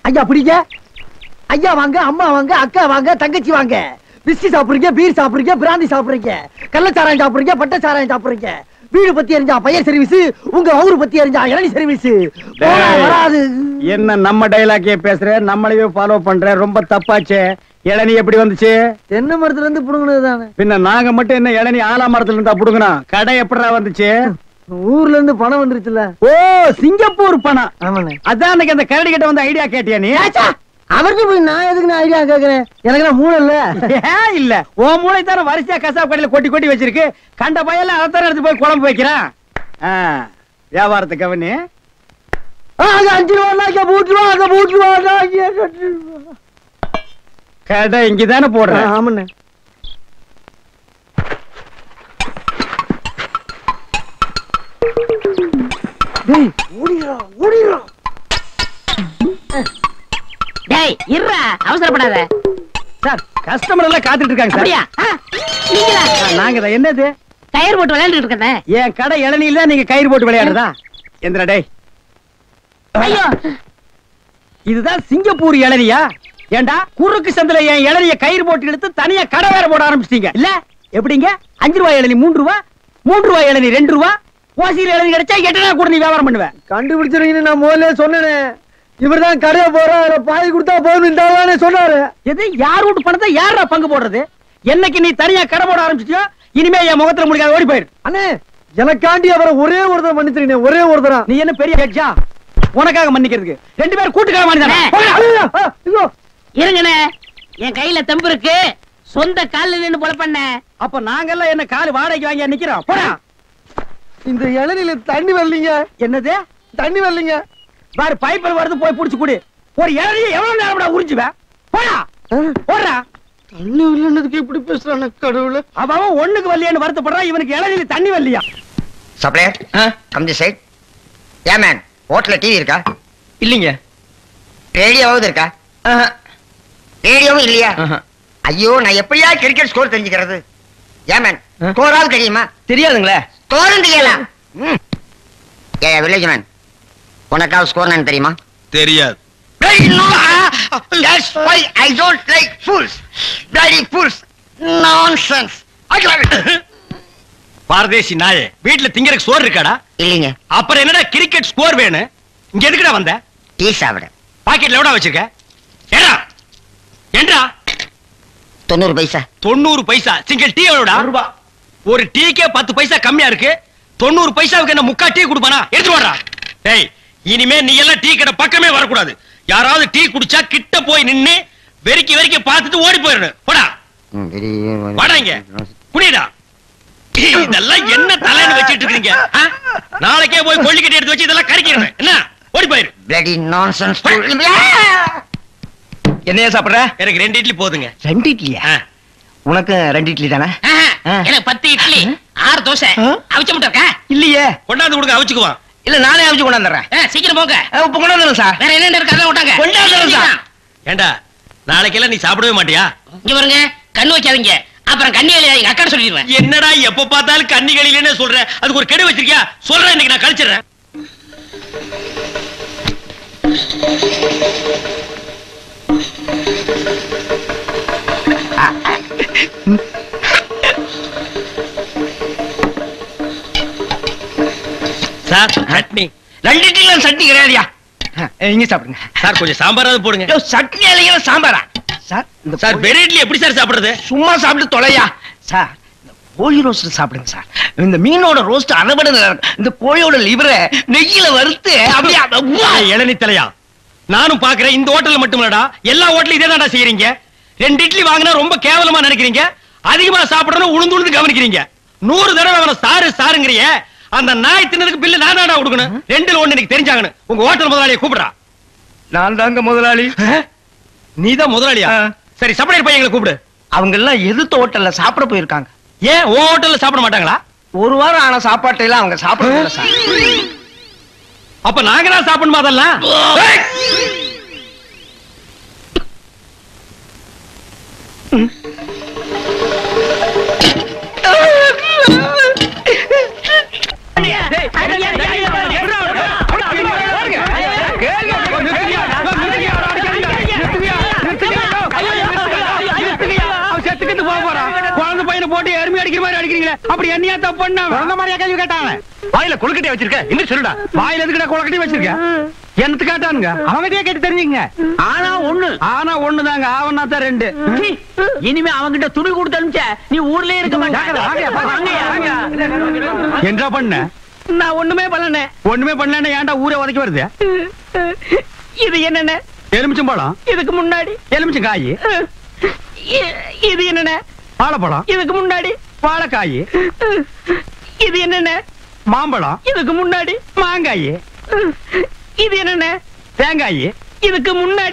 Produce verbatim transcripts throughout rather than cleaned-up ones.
ஐயா பிடிங்க. ஐயா வாங்க, அம்மா வாங்க, அக்கா வாங்க, தங்கச்சி வாங்க. விஸ்கி சாப்பிடுறீங்க, பீர் சாப்பிடுறீங்க, பிராந்தி சாப்பிடுறீங்க, கள்ளச்சாராயம் சாப்பிடுறீங்க, பட்ட சாராயம் சாப்பிடுறீங்க. வீடு பத்தி எரிஞ்சா பையர் சர்வீஸ், உங்க ஊரு பத்தி எரிஞ்சா இளநீ சர்வீஸ். வராது. என்ன நம்ம டைலாக்கே பேசுற, நம்மளையே ஃபாலோ பண்ற, ரொம்ப தப்பாச்சே. இளநீ எப்படி வந்துச்சு? தென்னை மரத்துல இருந்து புடுங்கினது தானே. பின்ன நாங்க மட்டும் என்ன இளநீ ஆலா மரத்துல இருந்தா புடுங்கணும்? கடை எப்படா வந்துச்சு? ஊர்ல இருந்து பணம் வந்துருச்சுல. ஓ, சிங்கப்பூர் பணம். ஆமாண்ணே. அதான் அன்னைக்கு அந்த கரடி கிட்ட வந்து ஐடியா கேட்டியா நீ? அவருக்கு போய் நான் எதுக்கு நான் ஐடியா கேக்குறேன்? எனக்கு நான் மூளை இல்ல. ஏன் இல்ல? உன் மூளை தான வரிசையா கசாப் கடையில கொட்டி கொட்டி வச்சிருக்கு. கண்ட பையெல்லாம் அதைத்தான எடுத்து போய் குழம்பு வைக்கிறான். வியாபாரத்தை கவனி. அஞ்சு ரூபா பூட்டுருவா பூட்டுருவா. கடை இங்கதானே போடுறேன். ஆமாண்ணே. டேய் இருடா, அவசரப்படாத. சார், கஸ்டமர் எல்லாம் காத்துட்டு இருக்காங்க சார். அப்படியா? நீங்களா? நாங்க தான். என்னது? கயிறு போட்டு விளையாண்டுட்டு இருக்கேன். என் கடை இளநீல நீங்க கயிறு போட்டு விளையாடுறதா? எந்திரா டேய். ஐயோ, இதுதான் சிங்கப்பூர் இளநியா? ஏண்டா குறுக்கு சந்தில என் இளநிய கயிறு போட்டு எடுத்து தனியா கடை வேற போட ஆரம்பிச்சிட்டீங்க இல்ல? எப்படிங்க? அஞ்சு ரூபாய் இளநீ மூன்று ரூபா, மூன்று ரூபாய் இளநீ ரெண்டு ரூபா, ஓசியில் இளநீ கிடைச்சா எட்டு நாள் கூட நீ வியாபாரம் பண்ணுவேன். கண்டுபிடிச்சிருக்கீங்க. நான் முதல்ல சொன்னேன், இவர்தான் கடையை போற பாய் கொடுத்தா போதும் சொன்னாரு. எது? யார் வீட்டு பணத்தை யாரா பங்கு போடுறது? என்னைக்கு நீ தனியா கடை போட ஆரம்பிச்சிட்டியோ இனிமே என் முகத்துல முடிக்காத ஓடி போயிரு. அண்ணே, எனக்காண்டி அவரை ஒரே ஒருத்தர் மன்னிச்சிருக்கீங்க. ஒரே ஒருத்தரா? நீ என்ன பெரிய ஹெட்ஜா? உனக்காக மன்னிக்கிறதுக்கு ரெண்டு பேரும் கூட்டுக்காக மன்னிச்சானே. இருங்கண்ணே, என் கையில தெம்பு இருக்கு. சொந்த கால்ல நின்னு போல பண்ண. அப்ப நாங்கெல்லாம் என்ன கால் வாடகைக்கு வாங்கி நிக்கிறோம்? போடா. இந்த இளநில தண்ணி வரலீங்க. என்னது? தண்ணி வரலீங்க. பாரு, பைப்பில் வருது, போய் புடிச்சு குடி. ஒரு இளநிய எவ்வளவு நேரம் உறிஞ்சுவேன்? போடா போடா. தண்ணி வரலன்னதுக்கு எப்படி பேசுறானே கடவுளே. அவன் ஒண்ணுக்கு வரலையான்னு வருத்தப்படுறான். இவனுக்கு இளநில தண்ணி வரலையா? Supplier come the side. Ya man, ஹோட்டல்ல டிவி இருக்கா? இல்லீங்க. ரேடியோவாவது இருக்கா? ரேடியோவும் இல்லையா? ஐயோ, நான் எப்படியா கிரிக்கெட் ஸ்கோர் தெரிஞ்சுக்கிறது? யா மேன், ஸ்கோராவது தெரியுமா? தெரியாதுங்களே. ஸ்கோரும் தெரியல. ஏ வில்லேஜ் மேன், உனக்காவது ஸ்கோர் நான் தெரியுமா? தெரியாது. That's why I don't like fools. Bloody fools. Nonsense. பாரதேசி நாயே, வீட்டுல திங்கறதுக்கு சோறு இருக்காடா? இல்லீங்க. அப்புறம் என்னடா கிரிக்கெட் ஸ்கோர் வேணும்? இங்க எதுக்குடா வந்த? டீ சாப்பிட. பாக்கெட்ல எவ்வளவு வச்சிருக்க? ஏடா ஏண்டா? தொண்ணூறு பைசா. தொண்ணூறு பைசா. Single tea எவ்வளவுடா? ரூபா. ஒரு டீக்கே பத்து பைசா கம்மியா இருக்கு. தொண்ணூறு பைசாவுக்கு என்ன முக்கா டீ கொடுப்பானா? எடுத்து வாடா. டேய், இனிமே நீ எல்லாம் டீ கடை பக்கமே வரக்கூடாது. யாராவது டீ குடிச்சா கிட்ட போய் நின்னு வெறிக்கி வெறிக்கி பார்த்துட்டு ஓடி போயிடணும். போடா வாடா, இங்க குடிடா. இதெல்லாம் என்ன தலைன்னு வச்சிட்டு இருக்கீங்க? நாளைக்கே போய் கொள்ளிக்கட்டி எடுத்து வச்சு இதெல்லாம் கறிக்கிறேன். என்ன? ஓடி போயிரு. Bloody nonsense. என்னையா சாப்பிடுற? எனக்கு ரெண்டு இட்லி போதுங்க. ரெண்டு இட்லியா? உனக்கு ரெண்டு இட்லி தானே? எனக்கு பத்து இட்லி, ஆறு தோசை. அவிச்ச முட்டை இருக்கா? இல்லையே. கொண்டாந்து கொடுங்க, அவிச்சுக்குவான். இல்ல, நானே அவிச்சு கொண்டாந்துறேன். சீக்கிரம் போங்க. இப்ப கொண்டாந்துறேன் சார். வேற என்ன இருக்கு? அதான் விட்டாங்க. கொண்டாந்துறேன் சார். ஏண்டா, நாளைக்கெல்லாம் நீ சாப்பிடவே மாட்டியா? இங்க பாருங்க, கண்ணு வைக்காதீங்க. அப்புறம் கண்ணி எங்க அக்கா சொல்லிடுவேன். என்னடா எப்ப பார்த்தாலும் கண்ணி கழியில சொல்ற? அதுக்கு ஒரு கெடு வச்சிருக்கியா? சொல்றேன், இன்னைக்கு நான் கழிச்சிடுறேன். சார், சட்னி. ரெண்டு இட்லி சட்னி கிடையாதுயா. இங்க சாப்பிடுங்க சார். கொஞ்சம் சாம்பாராவது போடுங்க. சட்னி இல்லையா சாம்பாரா? சார், சார் வெறும் இட்லி எப்படி சார் சாப்பிடுறது? சும்மா சாப்பிட்டு தொலையா சார். கோழி ரோஸ்ட் சாப்பிடுங்க சார். இந்த மீனோட ரோஸ்ட் அரைபட இந்த கோழியோட லிவரை நெய்யில வறுத்து அப்படியே. இளநீ தலையா, நானும் பாக்குறேன். இந்த ஹோட்டல்ல மட்டுமல்லடா, எல்லா ஹோட்டலும் இதே தான்டா செய்யறீங்க. ரெண்டு இட்லி வாங்கினா ரொம்ப கேவலமா நினைக்கிறீங்க. அதிகமா சாப்பிடணும் உளுந்து உளுந்து கவனிக்கிறீங்க. நூறு தடவை அவனை சாரு சாருங்கிறிய. அந்த நாய் தின்னதுக்கு பில்லு நான் தான்டா கொடுக்கணும். ரெண்டுல ஒண்ணு எனக்கு தெரிஞ்சாங்கன்னு உங்க ஹோட்டல் முதலாளியை கூப்பிடுறா. நான் தாங்க முதலாளி. நீதான் முதலாளியா? சரி, சப்ளையர் பையங்களை கூப்பிடு. அவங்க எல்லாம் எதிர்த்த ஹோட்டல்ல சாப்பிட போயிருக்காங்க. ஏன் உன் ஹோட்டல்ல சாப்பிட மாட்டாங்களா? ஒரு வாரம் ஆன சாப்பாட்டை எல்லாம் அவங்க சாப்பிட சார். அப்ப நாங்க தான் சாப்பிடணுமா அதெல்லாம்? அடிக்கிற மாதிரி அடிக்கிறீங்களே, அப்படி என்னையா தப்பு பண்ண? அந்த மாதிரியா கேள்வி கேட்டாங்க? வாயில கொழுக்கட்டை வச்சிருக்க, இன்னும் சொல்லுடா. வாயில எதுக்குடா கொழுக்கட்டை வச்சிருக்க? என்னத்து கேட்டானுங்க? அவங்ககிட்டயே கேட்டு தெரிஞ்சுங்க. ஆனா ஒண்ணு ஆனா ஒண்ணுதாங்க, ஆவனா தான் ரெண்டு. இனிமே அவங்கிட்ட துணி கொடுத்து அனுப்பிச்ச நீ ஊர்லயே இருக்க மாட்டேன். என்ன பண்ண? நான் ஒண்ணுமே பண்ணல. ஒண்ணுமே பண்ணல, ஏன்டா ஊரே உதைக்க வருது? இது என்னென்ன? எலுமிச்சம்பழம். இதுக்கு முன்னாடி எலுமிச்சம் காய். இது என்னென்ன? வாழைப்பழம். இதுக்கு முன்னாடி வாழைக்காய். இது என்னென்ன? மாம்பழம். இதுக்கு முன்னாடி மாங்காய். இது என்னென்ன? தேங்காய். இதுக்கு முன்னாடி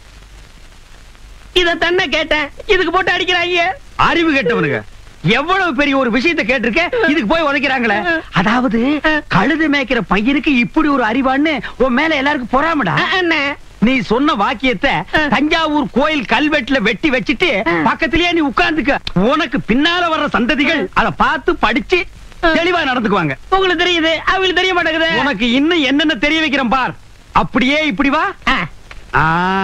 இத தன்ன கேட்டேன், இதுக்கு போட்டு அடிக்கிறாங்க. அறிவு கேட்டவனுங்க எவ்வளவு பெரிய ஒரு விஷயத்தை கேட்டிருக்க, இதுக்கு போய் உதைக்கிறாங்களே. அதாவது கழுது மேய்க்கிற பையனுக்கு இப்படி ஒரு அறிவான்னு உன் மேல எல்லாருக்கும் பொறாமடா. அண்ணே, நீ சொன்ன வாக்கியத்தை தஞ்சாவூர் கோயில் கல்வெட்டுல வெட்டி வச்சிட்டு பக்கத்திலேயே நீ உட்கார்ந்துக்க. உனக்கு பின்னால வர்ற சந்ததிகள் அதை பார்த்து படிச்சு தெளிவா நடந்துக்குவாங்க. உங்களுக்கு தெரியுது, அவங்களுக்கு தெரிய மாட்டேங்குது. உனக்கு இன்னும் என்னென்ன தெரிய வைக்கிறேன் பார். அப்படியே இப்படி வா. ஆ.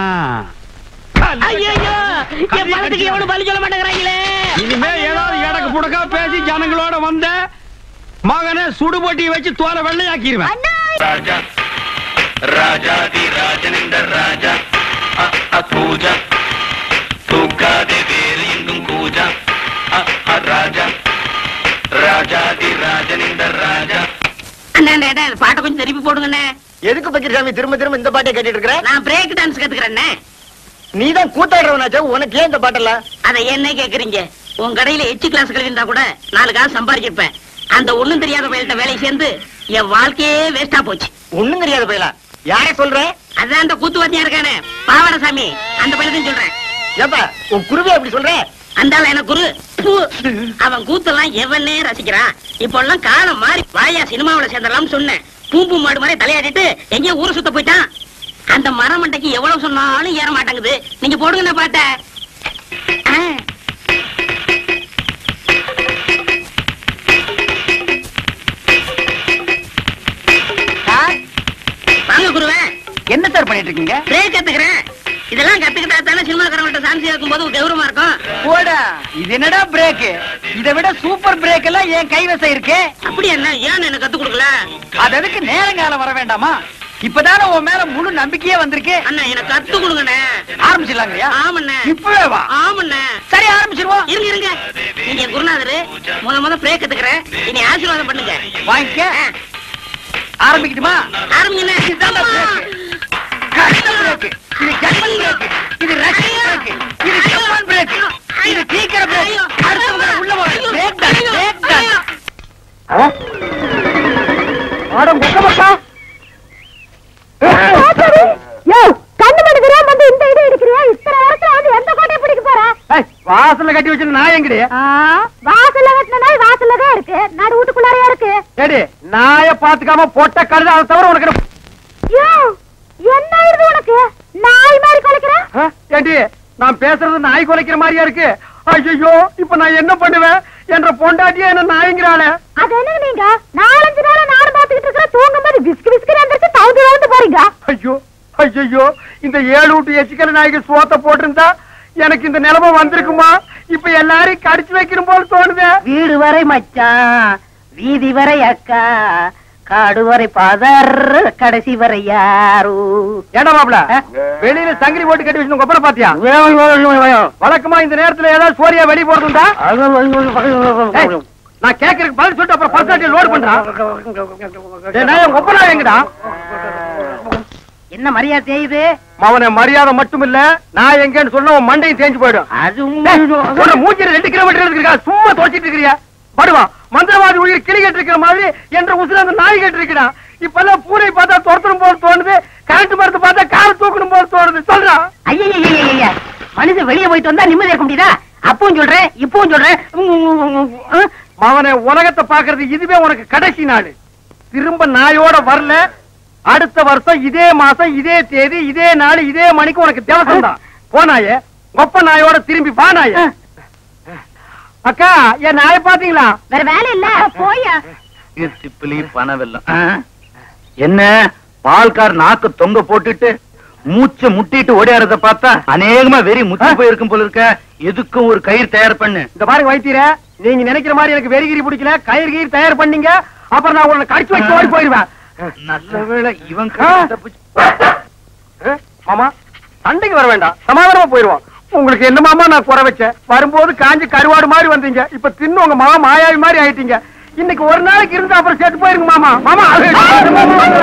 ஐயோ, என் பணத்துக்கு எவனும் பலி சொல்ல மாட்டேங்கிறாங்களே. இனிமே ஏதாவது எடக்கு புடக்கா பேசி ஜனங்களோட வந்த மகனை சுடுபொட்டி வச்சு தோலை வெள்ளையாக்கிடுவேன். ராஜா ராஜாதி ராஜனிந்த ராஜா பூஜா தூக்காதே வேறு எங்கும் கூஜா ராஜா ராஜாதி ராஜனிந்த ராஜா. அண்ணா, பாட்டை கொஞ்சம் திருப்பி போடுங்கண்ணே. எதுக்கு பக்கிரசாமி திரும்ப திரும்ப இந்த பாட்டை கேட்டுட்டு இருக்கிற? நான் பிரேக் டான்ஸ் கத்துக்கிறேன்னே. நீதான் கூத்தாடுறவனாச்சா, உனக்கு ஏன் இந்த பாட்டெல்லாம்? அதை என்ன கேக்குறீங்க? உன் கடையில எச்சு கிளாஸ் கழிந்தா கூட நாலு காசு சம்பாதிச்சிருப்பேன். அந்த ஒண்ணும் தெரியாத பயில்கிட்ட வேலை சேர்ந்து என் வாழ்க்கையே வேஸ்டா போச்சு. ஒண்ணும் தெரியாத பயிலா? யார சொல்ற? அதான் அந்த கூத்துவாத்தியா இருக்கானே பாவடசாமி, அந்த பயிலத்தையும் சொல்றேன். ஏப்பா உன் குருவே அப்படி சொல்ற? அந்தால எனக்கு குரு. அவன் கூத்தெல்லாம் எவனே ரசிக்கிறான். இப்ப எல்லாம் காலம் மாறி வாயா சினிமாவில சேர்ந்தலாம் சொன்னேன். பூம்பு மாடு மாதிரி தலையாடிட்டு எங்கேயோ ஊரை சுத்த போயிட்டான். அந்த மரம் மண்டைக்கு எவ்வளவு சொன்னாலும் ஏற மாட்டேங்குது. நீங்க போடுங்க பாட்ட. வாங்க குருவே. என்ன சார் பண்ணிட்டு இருக்கீங்க? பிரேக் கத்துக்கிறேன். இதெல்லாம் கத்துக்கிட்டா தானே சினிமாக்காரங்கள்ட்ட சான்ஸ் இருக்கும் போது கௌரவமா இருக்கும். போடா, இது என்னடா பிரேக்? இதை விட சூப்பர் பிரேக் எல்லாம் என் கைவசம் இருக்கு. அப்படி என்ன, ஏன் எனக்கு கத்து கொடுக்கல? அது அதுக்கு நேரங்காலம் வர வேண்டாமா? இப்பதானே உன் மேல முழு நம்பிக்கையே வந்திருக்கு. அண்ணா எனக்கு கத்து கொடுங்கண்ணே. ஆரம்பிச்சிடலாங்கய்யா? ஆமண்ணே. இப்பவே வா. ஆமண்ணே. சரி ஆரம்பிச்சிருவோம். இருங்க இருங்க. நீங்க குருநாதரு, முத முத பிரேக் கத்துக்கிறேன். இனி ஆசீர்வாதம் பண்ணுங்க. வாங்கிக்க. ஆரம்பிக்கட்டுமா? ஆரம்பிங்கண்ணே. இதுதான் பிரேக். கஷ்ட பிரேக். இது ஜெர்மன் பிரேக். இது ரஷ்யன் பிரேக். இது ஜப்பான் பிரேக். இது சீக்கிர பிரேக். அடுத்தவங்க உள்ள போற பிரேக் தான். பிரேக் தான். ஆட முக்கமக்கா. வாசல்ல கட்டி வச்சு நாய் எங்கடி? வாசல்ல கட்டின நாய் வாசல்ல தான் இருக்கு, நடு வீட்டுக்குள்ளாரையா இருக்கு. ஏடி நாய பாத்துக்காம பொட்ட கழுத, அதை தவிர உனக்கு என்ன ஆயிருது உனக்கு? நாய் மாதிரி குலைக்கிற? ஏடி நான் பேசுறது நாய் குலைக்கிற மாதிரியா இருக்கு? ஐயோ இப்ப நான் என்ன பண்ணுவேன்? என்ற பொண்டாட்டியா என்ன நாய்ங்கிறாளே. அது என்ன நீங்க நாலஞ்சு நாள நாடு பாத்துக்கிட்டு இருக்கிற, தூங்கும் போது விஸ்கு விஸ்கு வந்துட்டு தவுந்து தவுந்து போறீங்க. ஐயோ ஐயோ, இந்த ஏழு வீட்டு எச்சிக்கல நாய்க்கு சோத்த போட்டிருந்தா எனக்கு இந்த நிலைமை வந்திருக்குமா? இப்ப எல்லாரையும் கடிச்சு வைக்கணும் போல தோணுது. வீடு வரை மச்சான், வீதி வரை அக்கா, காடு வரை பாதர், கடைசி வரை யாரு. ஏடா மாப்ள, வெளியில சங்கிலி போட்டு கட்டி வச்சு கொப்பரை பாத்தியா? வழக்கமா இந்த நேரத்துல ஏதாவது சோரியா வெளியே போறதுண்டா? நான் கேக்குறதுக்கு பதில் சொல்லிட்டு அப்புறம் பர்சனாலிட்டி லோட் பண்றான். கொப்பரா எங்கடா? என்ன மரியாதை செய்யுது? அவனை மரியாதை மட்டும் இல்ல, நான் எங்கன்னு சொன்ன மண்டையும் தேஞ்சு போயிடும். அது மூஞ்சி ரெண்டு கிலோமீட்டர் இருக்கா, சும்மா தோச்சிட்டு இருக்கிறியா? படுவா மந்திரவாதி உயிர் கிளி கட்டு இருக்கிற மாதிரி என்ற உசுர அந்த நாய் கட்டு இருக்கிறான். இப்ப எல்லாம் பூனை பார்த்தா துரத்தணும் போல தோணுது, கரண்ட் மரத்தை பார்த்தா கார தூக்கணும் போல தோணுது. சொல்றா. ஐயா, மனுஷன் வெளியே போயிட்டு வந்தா நிம்மதி இருக்க முடியுதா? அப்பவும் சொல்றேன் இப்பவும் சொல்றேன், அவனை உலகத்தை பாக்குறது இதுவே உனக்கு கடைசி நாள். திரும்ப நாயோட வரல, அடுத்த வருஷம் இதே மாசம் இதே தேதி இதே நாள் இதே மணிக்கு உனக்கு தேவசம் தான். போனாயே ஒப்ப நாயோட திரும்பி பானாய. அக்கா என் நாயை பாத்தீங்களா? வேற வேலை இல்ல, போயா. திப்பிலி பணவெல்லாம் என்ன பால்கார் நாக்கு தொங்க போட்டுட்டு மூச்சை முட்டிட்டு ஓடியாரத பார்த்தா அநேகமா வெறி முத்தி போயிருக்கும் போல இருக்க. எதுக்கும் ஒரு கயிறு தயார் பண்ணு. இந்த பாருங்க வைத்தியர, நீங்க நினைக்கிற மாதிரி எனக்கு வெறிகிரி பிடிக்கல, கயிறு கீரி தயார் பண்ணீங்க, அப்புறம் நான் உன்னை கடிச்சு வச்சு ஓடி போயிருவேன். நல்ல வேளை இவன் மாமா சண்டைக்கு வர வேண்டாம், சமாதானமா போயிருவோம். உங்களுக்கு என்ன மாமா நான் குறை வச்சேன்? வரும்போது காஞ்சி கருவாடு மாதிரி வந்தீங்க, இப்ப தின்னு உங்க மாமா மாயாவி மாதிரி ஆயிட்டீங்க. இன்னைக்கு ஒரு நாளைக்கு இருந்தா அப்புறம் செத்து போயிருங்க மாமா. மாமா